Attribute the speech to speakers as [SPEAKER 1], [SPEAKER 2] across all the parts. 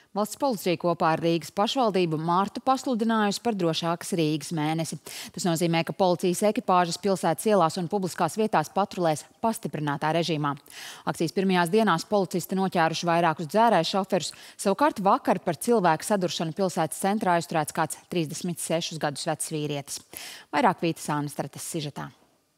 [SPEAKER 1] Valsts policija kopā ar Rīgas pašvaldību martu pasludinājusi par drošākas Rīgas mēnesi. Tas nozīmē, ka policijas ekipāžas pilsētas ielās un publiskās vietās patrulēs pastiprinātā režīmā. Akcijas pirmajās dienās policisti noķēruši vairākus dzērēju šoferus. Savukārt vakar par cilvēku saduršanu pilsētas centrā aizturēts kāds 36 gadus vecs vīrietis. Vairāk Vītas Ānestrates sižetā.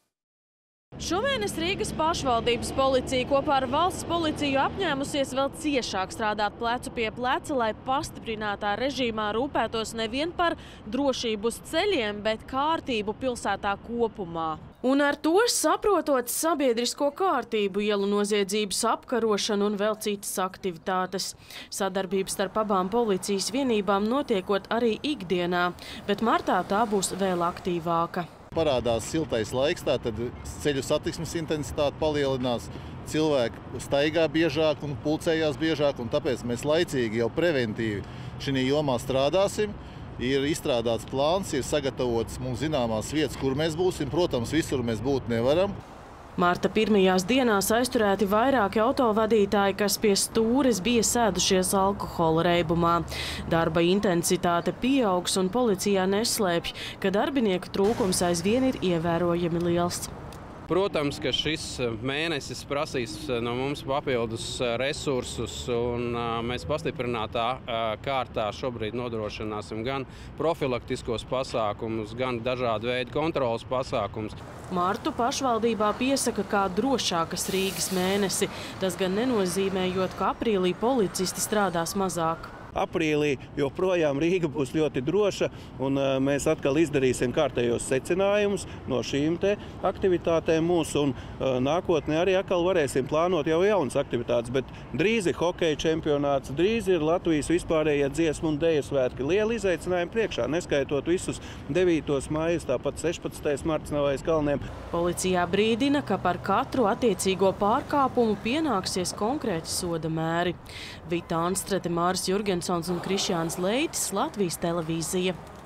[SPEAKER 2] Šomēnes Rīgas pašvaldības policija kopā ar valsts policiju apņēmusies vēl ciešāk strādāt plecu pie pleca, lai pastiprinātā režīmā rūpētos nevien par drošību uz ceļiem, bet kārtību pilsētā kopumā. Un ar to saprotot sabiedrisko kārtību, ielu noziedzības apkarošanu un vēl citas aktivitātes. Sadarbības starp abām policijas vienībām notiekot arī ikdienā, bet martā tā būs vēl aktīvāka.
[SPEAKER 3] Parādās siltais laiks, tātad ceļu satiksmes intensitāte palielinās, cilvēki staigā biežāk un pulcējās biežāk, un tāpēc mēs laicīgi jau preventīvi šajā jomā strādāsim. Ir izstrādāts plāns, ir sagatavots mums zināmās vietas, kur mēs būsim. Protams, visur mēs būt nevaram.
[SPEAKER 2] Marta pirmajās dienās aizturēti vairāki autovadītāji, kas pie stūres bija sēdušies alkohola reibumā. Darba intensitāte pieaugs un policijā neslēpj, ka darbinieku trūkums aizvien ir ievērojami liels.
[SPEAKER 4] Protams, ka šis mēnesis prasīs no mums papildus resursus, un mēs pastiprinātā kārtā šobrīd nodrošināsim gan profilaktiskos pasākumus, gan dažādu veidu kontrolas pasākumus.
[SPEAKER 2] Martu pašvaldībā piesaka kā drošākas Rīgas mēnesi. Tas gan nenozīmējot, ka aprīlī policisti strādās mazāk.
[SPEAKER 5] Aprīlī joprojām Rīga būs ļoti droša, un mēs atkal izdarīsim kārtējos secinājumus no šīm te aktivitātēm mūsu, un nākotnē arī atkal varēsim plānot jau jaunas aktivitātes, bet drīz ir hokeja čempionāts, drīz ir Latvijas vispārējie dziesmu un deju svētki. Lieli izaicinājumi priekšā, neskaitot visus 9. maijus, tāpat 16. marts nav aiz kalniem.
[SPEAKER 2] Policijā brīdina, ka par katru attiecīgo pārkāpumu pienāksies konkrēti soda mēri. Vīta Ānestrate, Māris Jurgensons un Krišjāns Leitis, Latvijas televīzija.